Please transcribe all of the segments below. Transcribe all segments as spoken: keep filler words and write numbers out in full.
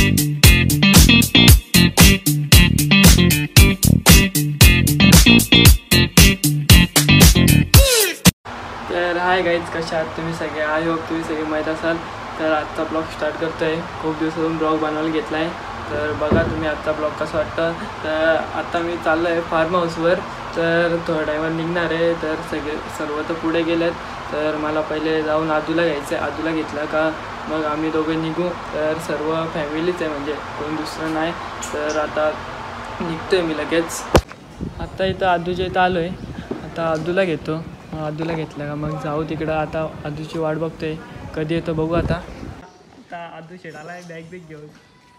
तर hi guys, कशा आहात तुम्ही सगळे? आय होप तुम्ही सगळे माहीत असाल. तर आजचा ब्लॉग स्टार्ट करतो आहे. खूप दिवसातून ब्लॉग बनवायला घेतला आहे. तर बघा तुम्ही आजचा ब्लॉग कसं वाटतं. तर आता मी चाललो आहे फार्म हाऊसवर. तर थोड्या टायमात निघणार आहे. तर सगळे सर्व तर पुढे गेलेत. तर मला पहिले जाऊन आदूला घ्यायचं आहे. आदूला घेतला का मग आम्ही दोघे निघू. तर सर्व फॅमिलीच आहे, म्हणजे कोण दुसरं नाही. तर आता निघतो आहे मी लगेच. आत्ता इथं आदूच्या इथं आलो आहे. आता आदूला घेतो. आदूला घेतला का मग जाऊ तिकडं. आता आदूची वाट बघतोय कधी येतो बघू. आता आता आदू शेडाला बॅग बिग घेऊन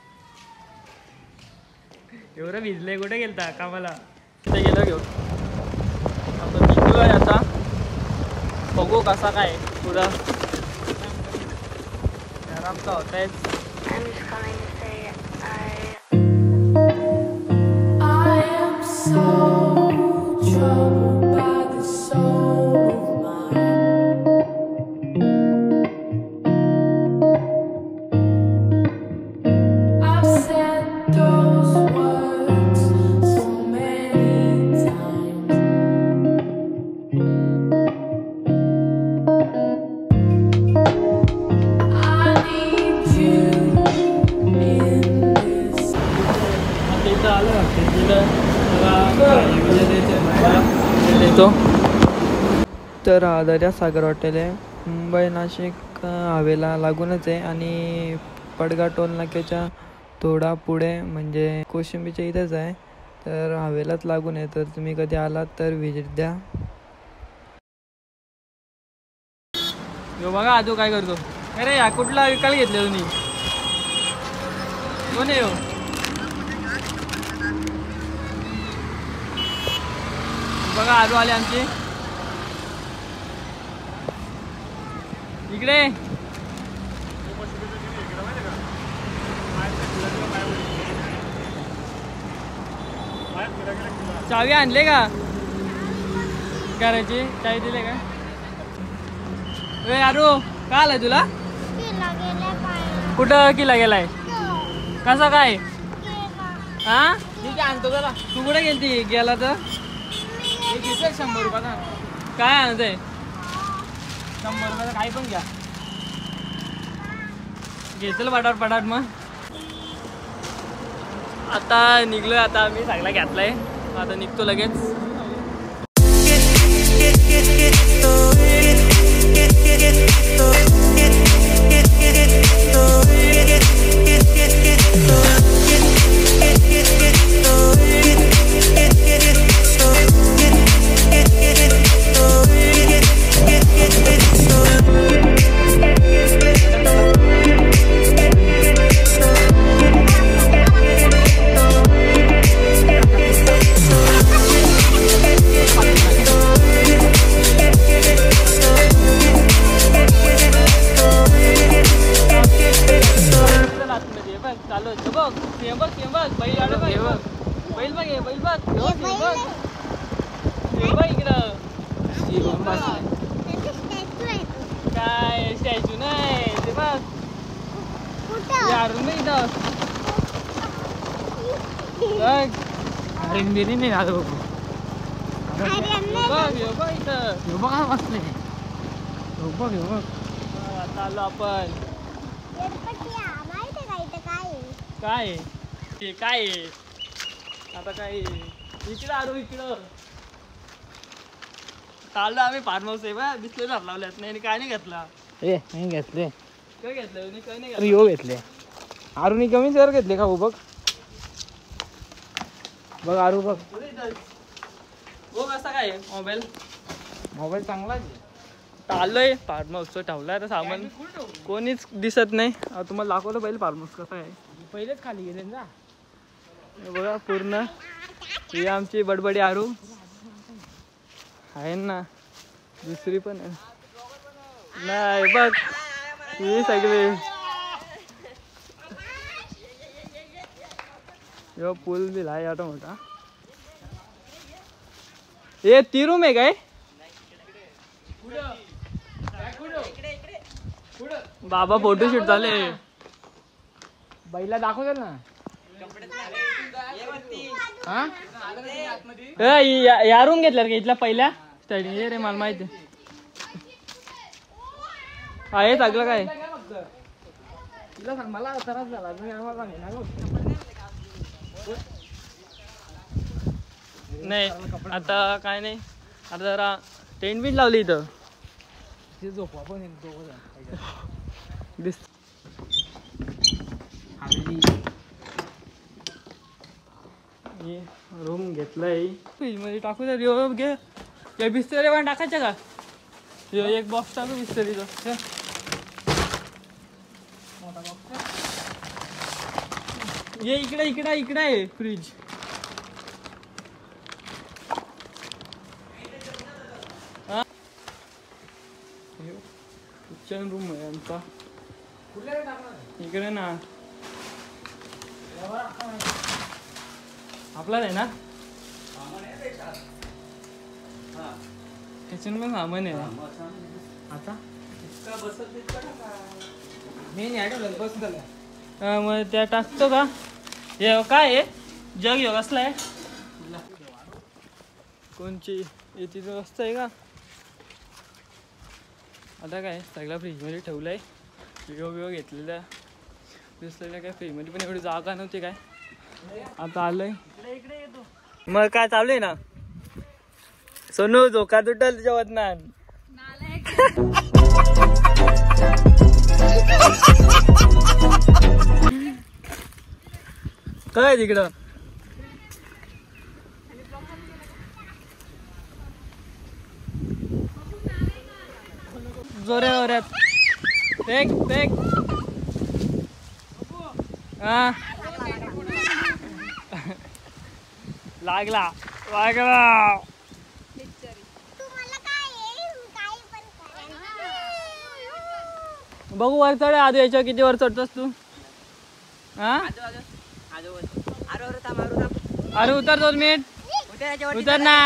एवढं भिजलंय. कुठे गेलता कामाला? तिथे गेलो घेऊन. आता निघलो आहे. आता बघू कसा काय पुढं आरामचा होत आहे. तर दर्या सागर हॉटेल आहे. मुंबई नाशिक हवेला लागूनच आहे आणि पडगा टोल नाक्याच्या थोडा पुढे म्हणजे कोशिंबीच्या इथंच आहे. तर हवेलाच लागून आहे. तर तुम्ही कधी आलात तर व्हिजिट द्या. यो बघा आजू काय करतो. अरे या कुठला विकायला घेतले तुम्ही? कोण आहे? बघा आजू आले आमची इकडे. चावी आणले का करायची? चावी दिले का? अरे का आलाय तुला? कुठं किल्ला गेलाय? कसा काय? हा ठीक आहे आणतो जरा. तू कुठे गेलती? गेला तर घेतोय शंभर रुपयाचा. काय आणतंय? शंभर रुपयाचा काही पण घ्या. घेतलं पटाट पटाट. मग आता निघलोय. आता आम्ही सगळा घेतलाय. आता निघतो लगेच. काय स्टॅच्यू नाही ते बघ. रिंगबिरी नाही झालं बघ. बघ इथं बघा बसले. बघ बघ चाललो आपण. काय ते काय आता काय इकडं आलो. इकडं चाललो आम्ही फार्म हाऊस आहे बा. दिसले ना लावल्यात नाही. काय नाही घेतला? ए नाही घेतले. काय घेतलं? काय नाही घेतलं. घेतले. आरुनी कमी जर घेतले का? हो बघ बघ आरू बघ. हो कसा काय मोबाईल? मोबाईल चांगलाच आहे. चाललोय फार्म हाऊसचं ठेवलाय आता सामान. कोणीच दिसत नाही. तुम्हाला दाखवलं पहिले फार्म हाऊस कसं आहे. पहिलेच खाली गेले ना बघा पूर्ण. ही आमची बडबडी आरू आहे ना. दुसरी पण आहे नाही बघ. ही सगळे यो पूल बिल आहे आता मोठा. हे ती रूम आहे काय? बाबा फोटोशूट झाले. बैला दाखवतात ना यारून घेतल्या का इथला पहिल्या स्टार्टिंग रे मला माहिती आहे सगळं काय तिला सांग मला त्रास झाला नाही आता काय नाही आता जरा टेंट बीट लावली इथं झोपा पण दिस रूम घेतलाय फ्रीज मध्ये टाकू द्या घे या बिस्तरी पण टाकायचं का एक बॉक्स टाकू बिस्तरीचा मोठा बॉक्स ये इकडे इकडे इकडे आहे फ्रीज किचन रूम आहे आमचा इकडे ना आपलाच आहे ना किचन पण सामान आहे आता मग त्या टाकतो का हे काय आहे जग हे कसला आहे कोणची याची व्यवस्था आहे का आता काय सगळा फ्रीजमध्ये ठेवलं आहे विवो विवो घेतलेल्या दिसलेल्या काय फ्रीजमध्ये पण एवढी जागा नव्हती काय आता आलंय मग काय चालू आहे ना सोनू झोका तुटल तुझ्या वदनान काय तिकडं जोऱ्या जोऱ्यात फेक फेक हा लागला लागला बघू वर चढ आधी याच्या किती वर चढतोस तू हा अरे उतर दोन मिनिट उतर ना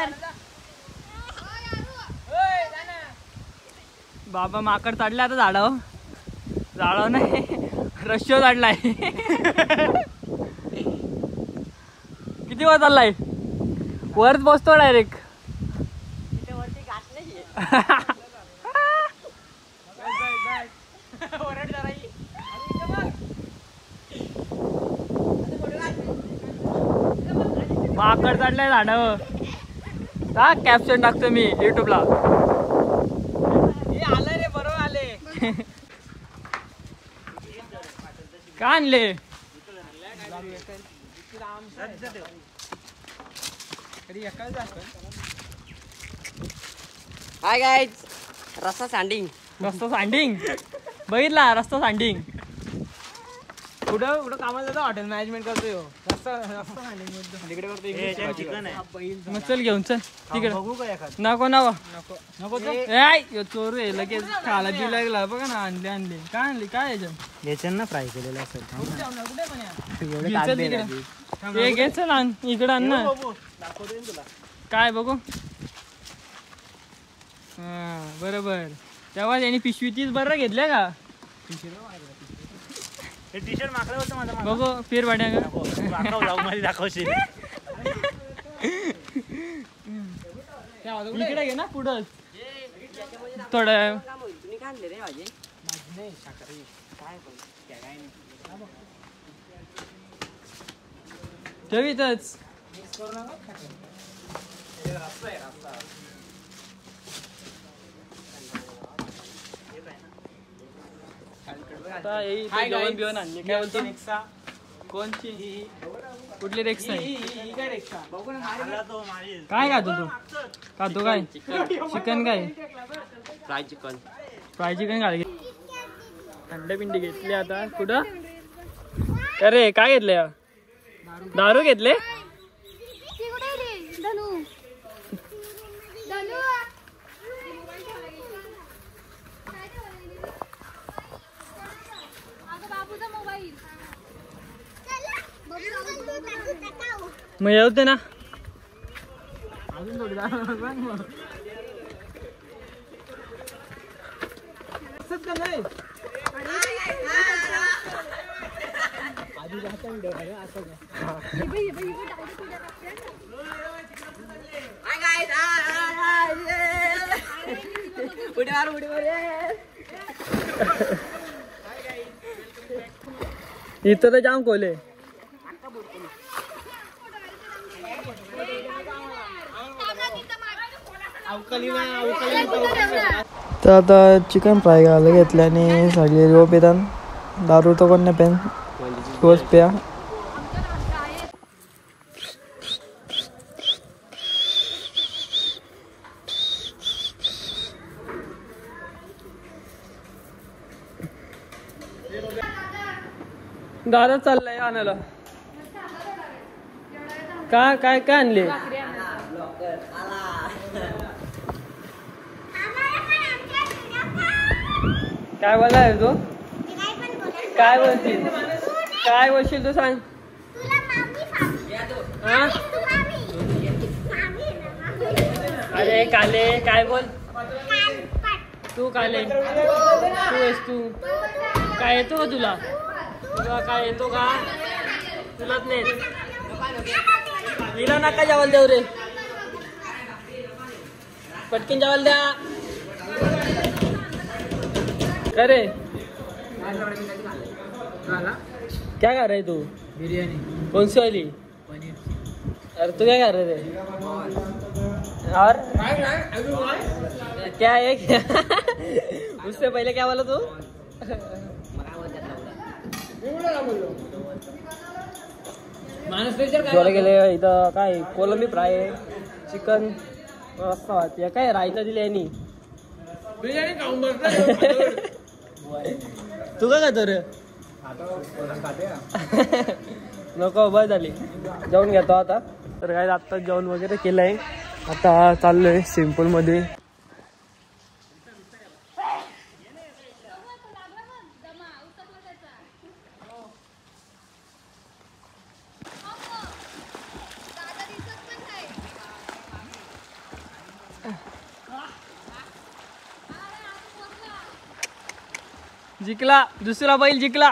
बाबा माकड चढला आता झाडावर झाडावर नाही रश्यो चढलाय किती वर चाललाय वरच बसतो डायरेक्ट माकड चढलाय झाडावर हा कॅप्शन टाकतो मी युट्यूबला आलं रे बरोबर आले का आणले हाय गाइस रस्ता सँडिंग रस्ता सँडिंग बघितला रस्ता सँडिंग कुठं कुठं कामाला जातो हॉटेल मॅनेजमेंट करतोय रस्ता रस्ता सँडिंग तिकडे करतो चिकन आहे मग चल घेऊन चल तिकडे बघू का एखाद नको नको नको नको चोरू आहे लगेच खायला बी लागला बघा ना आणले आणले काय आणले काय याच्यात याच्यानं ना फ्राय केलेलं असेल हे घे चल आण इकडे आण ना काय बघू हा बरोबर तेव्हा त्यांनी पिशवी तीच बरं घेतल्या का हे टी शर्ट मागलं होतं माझा बघू फिर वाड्या मध्ये दाखवशील इकडे घे ना पुढं थोडं ठेवीतच आता जेवण बिवण आणले काय बोलतो रिक्षा कोणची कुठली रिक्षा आहे काय खातो तू खातो काय चिकन काय फ्राय चिकन फ्राय चिकन घाल थंड पिंडी घेतली आता कुठं अरे काय घेतले दारू घेतले मग येऊ ना अजून थोडी इथं तर जाम कोले. तर आता चिकन फ्राय घालायला घेतल्याने सगळे रोप येतात. दारू तो कोण नाही पेन रोज प्या. दादा चाललाय आणायला. काय काय काय आणले. काय बोलाय तू. काय बोलशील काय बोलशील तू सांग. अरे काले काय बोल. तू काले तू आहेस तू. काय येतो का तुला. तुला काय येतो का. तुलाच नाही. हिला नका जेवायला देऊ रे. पटकन जेवायला द्या. अरे क्या कर रहे तू. बिरयानी कौन सी वाली. अरे तू क्या कर रहे थे. और क्या है क्या. उससे पहले क्या बोला तू. जोडे गेले इथं काय कोलंबी फ्राय आहे. चिकन मस्त या काय रायता दिली यांनी. तू काय खातो रे. नको बस झाली. जेवण घेतो आता. तर काय आता जेवण वगैरे केलंय. आता चाललोय सिंपल मध्ये. जिंकला दुसरा बैल जिंकला.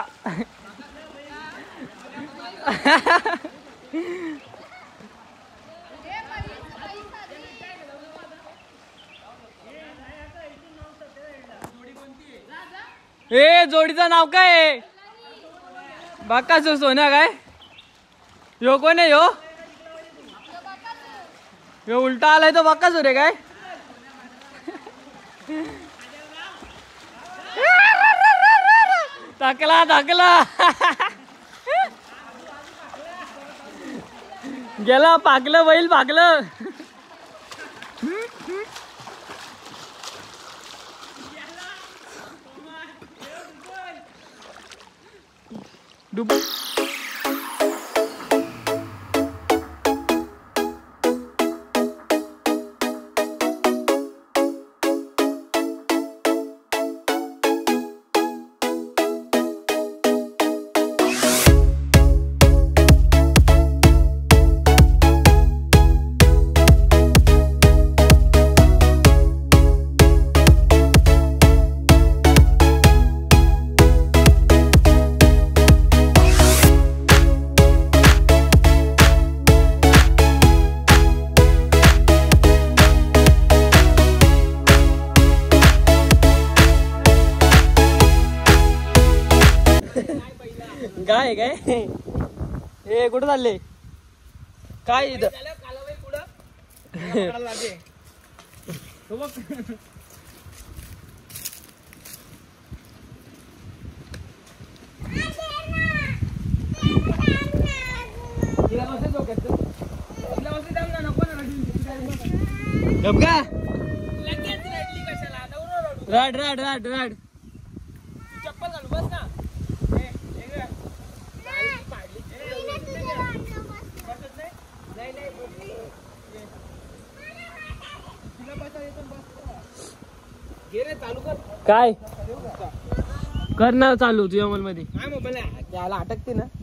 ए जोडीचं नाव काय आहे. बाकासूर सोन्या काय. यो कोण आहे. यो यो उलटा आलाय तो बाकासूर आहे काय. टाकला टाकला. गेला पाकलं बैल पाकलं. डुब काय काय. हे कुठं चालले काय इथं. राड राड राड राड. चप्पल घालू बस ना. काय कर ना चालू तुझ्या मोबाईल मध्ये. काय मोबाईल याला अटकते ना.